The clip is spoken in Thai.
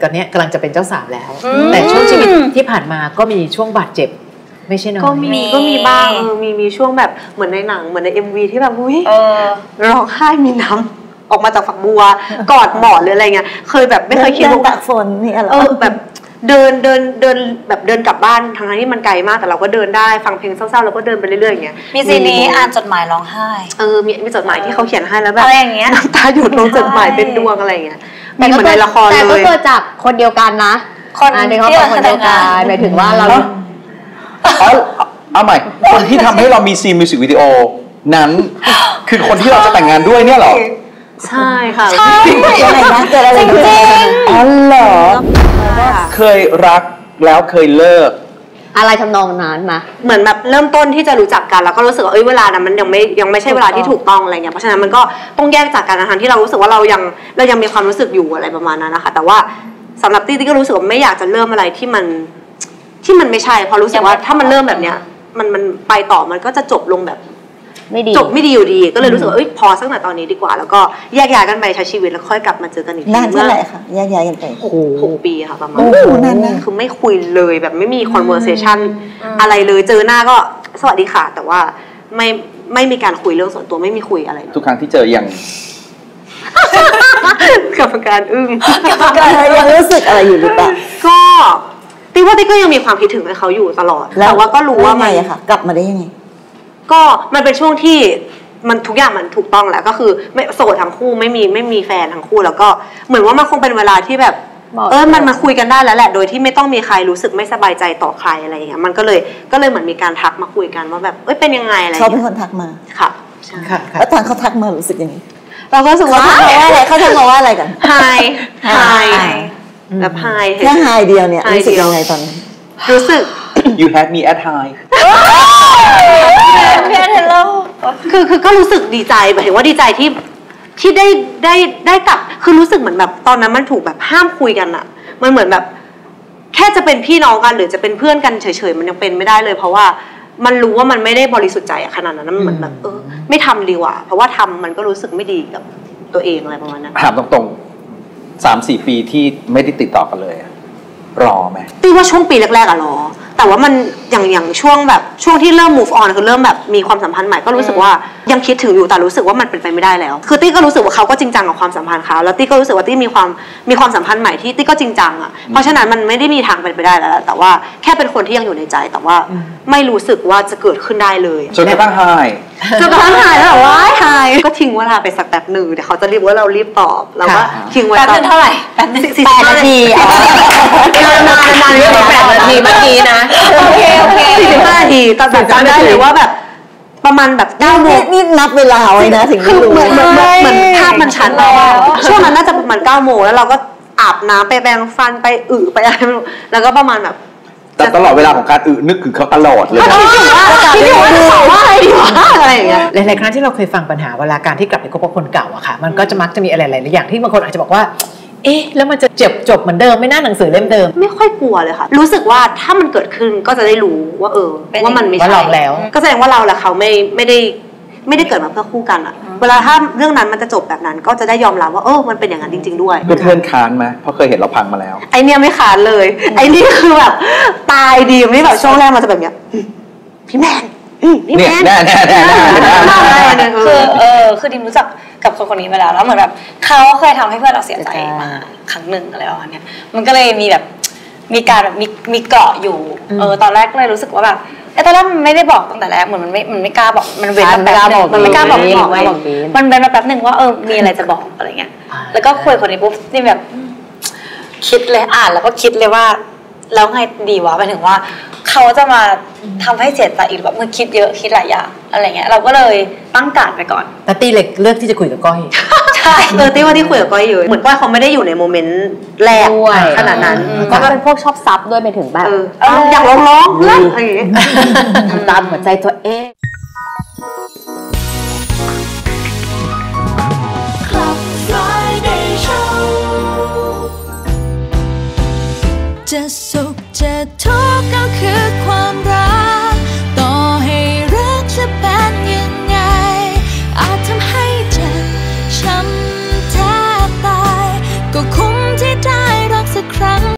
ตอนนี้กำลังจะเป็นเจ้าสาวแล้วแต่ช่วงชีวิตที่ผ่านมาก็มีช่วงบาดเจ็บไม่ใช่น้อยก็มีบ้างมีช่วงแบบเหมือนในหนังเหมือนใน MV ที่แบบอุ้ยร้องไห้มีน้ำออกมาจากฝักบัวกอดหมอนหรืออะไรเงี้ยเคยแบบไม่เคยคิดว่าตากฝนนี่อะไรแบบเดินแบบเดินกลับบ้านทั้งที่มันไกลมากแต่เราก็เดินได้ฟังเพลงเศร้าๆแล้วก็เดินไปเรื่อยๆอย่างเงี้ยมีซีนี้อ่านจดหมายร้องไห้มีจดหมายที่เขาเขียนให้แล้วแบบอะไรอย่างเงี้ยน้ำตาหยดลงจดหมายเป็นดวงอะไรอย่างเงี้ยมีเหมือนในละครเลยแต่ก็เกิดจากคนเดียวกันนะคนที่เขาเป็นคนเดียวกันหมายถึงว่าเราเอาใหม่คนที่ทำให้เรามีซีนมิวสิกวิดีโอนั้นคือคนที่เราจะแต่งงานด้วยเนี่ยหรอใช่ค่ะใช่อะไรนะเกิดอะไรขึ้นอ๋อเหรอเคยรักแล้วเคยเลิกอะไรทำนองนั้นนะเหมือนแบบเริ่มต้นที่จะรู้จักกันแล้วก็รู้สึกว่าเวลานั้นมันยังไม่ใช่เวลาที่ถูกต้องอะไรเงี้ยเพราะฉะนั้นมันก็ต้องแยกจากกันทั้งที่เรารู้สึกว่าเรายังมีความรู้สึกอยู่อะไรประมาณนั้นนะคะแต่ว่าสำหรับตี้ก็รู้สึกว่าไม่อยากจะเริ่มอะไรที่มันไม่ใช่เพราะรู้สึกว่าถ้ามันเริ่มแบบเนี้ยมันไปต่อมันก็จะจบลงแบบจบไม่ดีอยู่ดีก็เลยรู้สึกว่าพอสักหน่อยตอนนี้ดีกว่าแล้วก็แยกย้ายกันไปใช้ชีวิตแล้วค่อยกลับมาเจอกันอีกนานเท่าไหร่คะแยกย้ายกันไป 6 ปีค่ะประมาณนั้นคือไม่คุยเลยแบบไม่มี conversation อะไรเลยเจอหน้าก็สวัสดีค่ะแต่ว่าไม่มีการคุยเรื่องส่วนตัวไม่มีคุยอะไรทุกครั้งที่เจออย่างกรรมการอึ้งยังรู้สึกอะไรอยู่หรือเปล่าก็ตี้ว่าตี้ก็ยังมีความคิดถึงให้เขาอยู่ตลอดแต่ว่าก็รู้ว่าไงอะค่ะกลับมาได้ยังไงก็มันเป็นช่วงที่มันทุกอย่างมันถูกต้องแล้วก็คือไม่โสดทั้งคู่ไม่มีแฟนทั้งคู่แล้วก็เหมือนว่ามันคงเป็นเวลาที่แบบมันมาคุยกันได้แล้วแหละโดยที่ไม่ต้องมีใครรู้สึกไม่สบายใจต่อใครอะไรอย่างเงี้ยมันก็เลยเหมือนมีการทักมาคุยกันว่าแบบเป็นยังไงอะไรเขาเป็นคนทักมาค่ะแล้วตอนเขาทักมารู้สึกยังไงเราก็รู้สึกว่าเขาทักมาว่าอะไรกันไฮแบบไฮแค่ไฮเดียวเนี่ยรู้สึกยังไงตอนนั้นรู้สึก you had me at high คือก็รู้สึกดีใจหมายถึงว่าดีใจที่ได้กลับคือรู้สึกเหมือนแบบตอนนั้นมันถูกแบบห้ามคุยกันอะมันเหมือนแบบแค่จะเป็นพี่น้องกันหรือจะเป็นเพื่อนกันเฉยๆมันยังเป็นไม่ได้เลยเพราะว่ามันรู้ว่ามันไม่ได้บริสุทธิ์ใจขนาดนั้นมันเหมือนแบบไม่ทำดีกว่าเพราะว่าทำมันก็รู้สึกไม่ดีกับตัวเองอะไรประมาณนั้นถามตรงๆ 3-4 ปีที่ไม่ได้ติดต่อกันเลยรอไหมตี้ว่าช่วงปีแรกๆอะรอแต่ว่ามันอย่างช่วงที่เริ่ม move on คือเริ่มแบบมีความสัมพันธ์ใหม่ก็รู้สึกว่ายังคิดถึงอยู่แต่รู้สึกว่ามันเป็นไปไม่ได้แล้วคือตี้ก็รู้สึกว่าเขาก็จริงจังกับความสัมพันธ์เขาแล้วตี้ก็รู้สึกว่าตี้มีความสัมพันธ์ใหม่ที่ตี้ก็จริงจังอะเพราะฉะนั้นมันไม่ได้มีทางเป็นไปได้แล้วแต่ว่าแค่เป็นคนที่ยังอยู่ในใจแต่ว่าไม่รู้สึกว่าจะเกิดขึ้นได้เลยจนกระทั่งไฮแล้วแบบว่าไฮก็ทิ้งเวลาไปสักแป๊บหนึ่งเดี๋ยวเขาจะรีบว่าเรารีบตอบแล้วก็ทิ้งไว้แป๊บนึงเท่าไหร่แป๊บนึง 8 นาทีนานเรื่อง8 นาทีเมื่อกี้นะโอเค 45 นาทีตอนแบบจำได้เลยว่าแบบประมาณแบบ9 โมงนี่นับเวลาไว้นะถึงคือเหมือนภาพมันชัดแล้วช่วงนั้นน่าจะประมาณ9 โมงแล้วเราก็อาบน้ำไปแปรงฟันไปไปอะไรไม่รู้แล้วก็ประมาณแบบแต่ตลอดเวลาของการนึกถึงเขาตลอดเลยนะคิดว่าอะไรดีวะอะไรอย่างเงี้ยหลายๆครั้งที่เราเคยฟังปัญหาเวลาการที่กลับไปคบกับคนเก่าอะค่ะมันก็จะมักจะมีอะไรหลายๆอย่างที่บางคนอาจจะบอกว่าแล้วมันจะจบเหมือนเดิมไม่น่าหนังสือเล่มเดิมไม่ค่อยกลัวเลยค่ะรู้สึกว่าถ้ามันเกิดขึ้นก็จะได้รู้ว่าว่ามันไม่ใช่แล้วก็แสดงว่าเราและเขาไม่ได้เกิดมาเพื่อคู่กันอะเวลาถ้าเรื่องนั้นมันจะจบแบบนั้นก็จะได้ยอมรับว่ามันเป็นอย่างนั้นจริงๆด้วยเพื่อนค้านไหมเพราะเคยเห็นเราพังมาแล้วไอเนี้ยไม่ค้านเลยไอนี่คือแบบตายดีไม่แบบช่วงแรกมันจะแบบเนี้ยพี่แมนพี่แมนแน่คือดิมรู้จักกับคนนี้มาแล้วเหมือนแบบเขาเคยทำให้เพื่อนเราเสียใจมาครั้งหนึ่งอะไรประมาณนี้มันก็เลยมีแบบมีการแบบมีเกาะอยู่ตอนแรกเลยรู้สึกว่าแบบตอนแรกมันไม่ได้บอกตั้งแต่แรกเหมือนมันไม่กล้าบอกมันเว้นมาแป๊บนึงมันไม่กล้าบอกไว้มันเว้นมาแป๊บนึงว่ามีอะไรจะบอกอะไรเงี้ยแล้วก็คุยคนนี้ปุ๊บนี่แบบคิดเลยอ่านแล้วก็คิดเลยว่าแล้วไงดีวะหมายถึงว่าเขาจะมาทำให้เสียใจอีกแบบมันคิดเยอะคิดหลายอย่างอะไรเงี้ยเราก็เลยตั้งการไปก่อนแต่ตีเล็กเลือกที่จะคุยกับก้อยใช่ตีว่าที่คุยกับก้อยอยู่เหมือนก้อยเขาไม่ได้อยู่ในโมเมนต์แรกขนาดนั้นก็เป็นพวกชอบซับด้วยไปถึงแบบอยากร้องเพื่อนอะไรอย่างเงี้ยตามหัวใจตัวเองจะสุขจะทุกข์ก็คือ